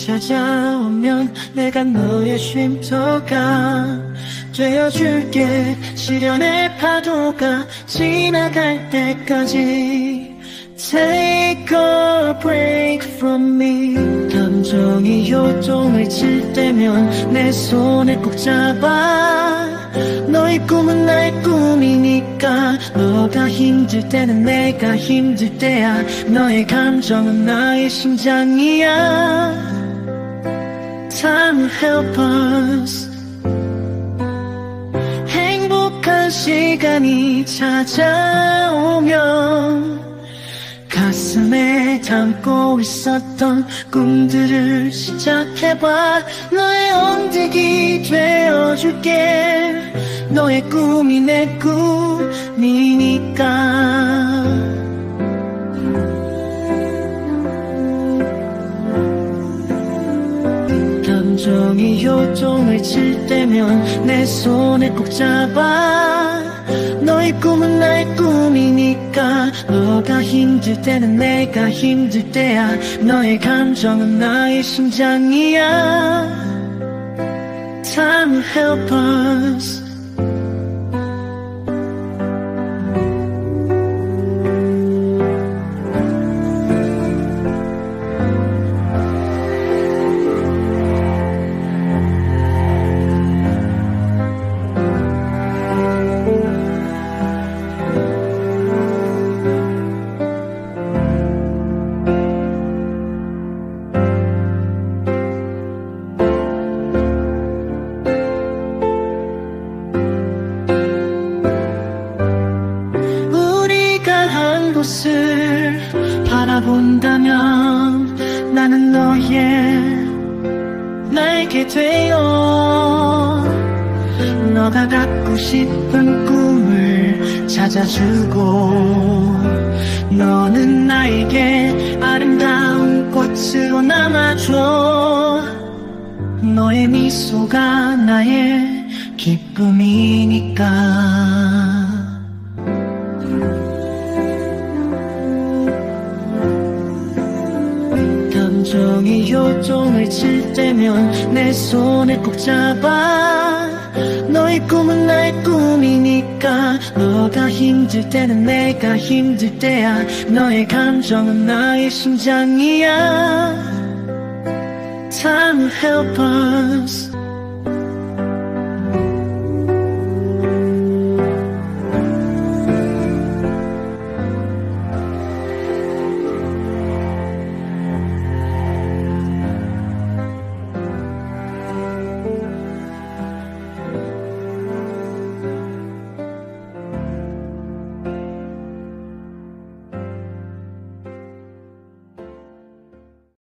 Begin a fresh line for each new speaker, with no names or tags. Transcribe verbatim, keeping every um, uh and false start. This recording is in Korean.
찾아오면 내가 너의 쉼터가 되어줄게. 시련의 파도가 지나갈 때까지 Take a break from me. 감정이 요동을 칠 때면 내 손을 꼭 잡아. 너의 꿈은 나의 꿈이니까. 너가 힘들 때는 내가 힘들 때야. 너의 감정은 나의 심장이야. Time will help us. 행복한 시간이 찾아오면 가슴에 담고 있었던 꿈들을 시작해봐. 너의 엉덩이 되어줄게. 너의 꿈이 내 꿈이니까. 감정이 요동을 칠 때면 내 손을 꼭 잡아. 너의 꿈은 나의 꿈이니까. 너가 힘들 때는 내가 힘들 때야. 너의 감정은 나의 심장이야. Time will help us. 곳을 바라본다면 나는 너의 날개 되어 너가 갖고 싶은 꿈을 찾아주고 너는 나에게 아름다운 꽃으로 남아줘. 너의 미소가 나의 기쁨이니까. 감정이 요동을 칠 때면 내 손을 꼭 잡아. 너의 꿈은 나의 꿈이니까. 너가 힘들 때는 내가 힘들 때야. 너의 감정은 나의 심장이야. Time will help us.